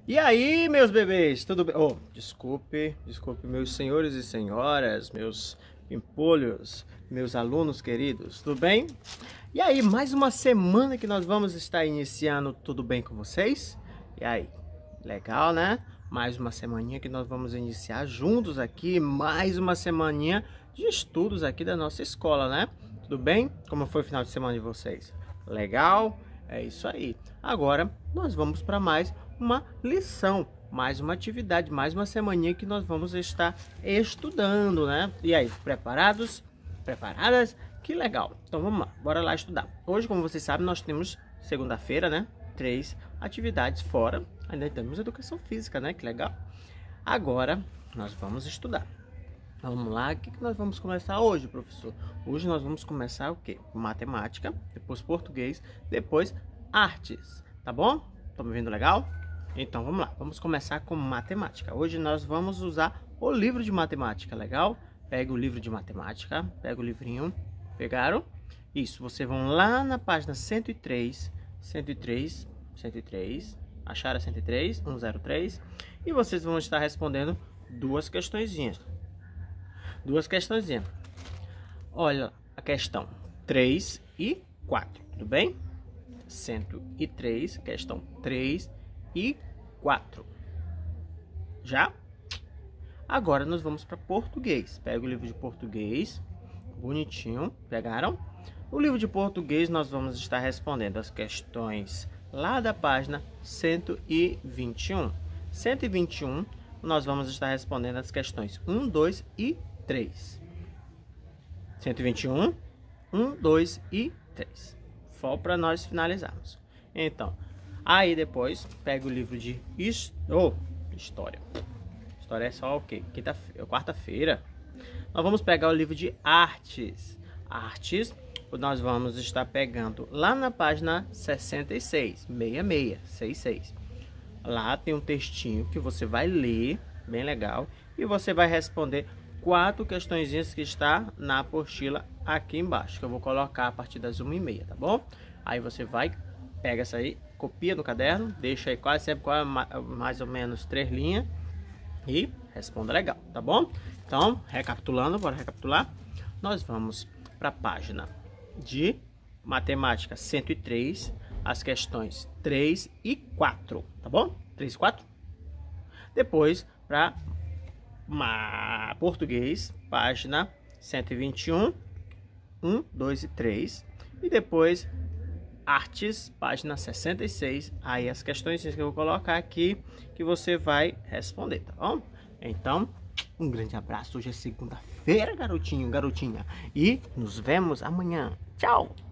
E aí, meus bebês, tudo bem? Oh, desculpe, meus senhores e senhoras, meus pimpolhos, meus alunos queridos, tudo bem? E aí, mais uma semana que nós vamos estar iniciando, tudo bem com vocês? E aí, legal, né? Mais uma semaninha que nós vamos iniciar juntos aqui, mais uma semaninha de estudos aqui da nossa escola, né? Tudo bem? Como foi o final de semana de vocês? Legal? É isso aí. Agora, nós vamos para mais uma lição, mais uma atividade, mais uma semaninha que nós vamos estar estudando, né? E aí, preparados? Preparadas? Que legal! Então vamos lá, bora lá estudar. Hoje, como vocês sabem, nós temos segunda-feira, né? 3 atividades fora. Ainda temos educação física, né? Que legal! Agora, nós vamos estudar. Vamos lá, o que nós vamos começar hoje, professor? Hoje nós vamos começar o quê? Matemática, depois português, depois artes, tá bom? Estão me vendo legal? Então vamos lá, vamos começar com matemática. Hoje nós vamos usar o livro de matemática, legal? Pega o livro de matemática, pega o livrinho, pegaram? Isso, vocês vão lá na página 103, acharam a 103, 103, e vocês vão estar respondendo duas questõezinhas. Olha a questão 3 e 4, tudo bem? 103, questão 3 e 4. Já? Agora nós vamos para português. Pega o livro de português, bonitinho, pegaram? No livro de português nós vamos estar respondendo as questões lá da página 121. 121 nós vamos estar respondendo as questões 1, 2 e 3. 121, 1, 2 e 3. Só para nós finalizarmos. Então, aí depois pega o livro de história. História é só o quê? Quarta-feira. Nós vamos pegar o livro de artes. Artes, nós vamos estar pegando lá na página 66, 66. Lá tem um textinho que você vai ler, bem legal, e você vai responder 4 questõezinhas que está na apostila aqui embaixo, que eu vou colocar a partir das 1h30, tá bom? Aí você vai, pega essa aí, copia no caderno, deixa aí quase mais ou menos 3 linhas e responda legal, tá bom? Então, recapitulando, bora recapitular. Nós vamos para a página de matemática 103, as questões 3 e 4, tá bom? 3 e 4. Depois, para português, página 121, 1, 2 e 3. E depois, artes, página 66. Aí as questões que eu vou colocar aqui, que você vai responder, tá bom? Então, um grande abraço. Hoje é segunda-feira, garotinho, garotinha. E nos vemos amanhã. Tchau!